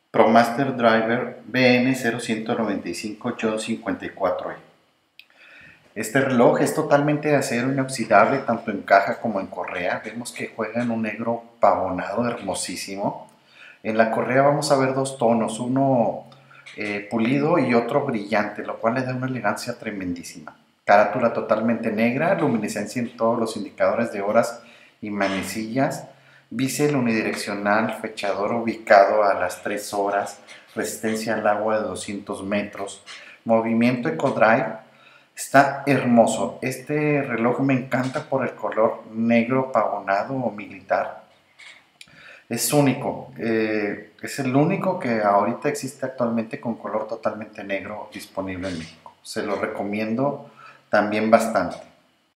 ProMaster Driver BN0195-54E. Este reloj es totalmente de acero inoxidable, tanto en caja como en correa. Vemos que juega en un negro pavonado hermosísimo. En la correa vamos a ver dos tonos, uno pulido y otro brillante, lo cual le da una elegancia tremendísima. Carátula totalmente negra, luminiscencia en todos los indicadores de horas y manecillas, bisel unidireccional, fechador ubicado a las 3 horas, resistencia al agua de 200 metros, movimiento EcoDrive. Está hermoso. Este reloj me encanta por el color negro pavonado o militar. Es único. Es el único que ahorita existe actualmente con color totalmente negro disponible en México. Se lo recomiendo también bastante.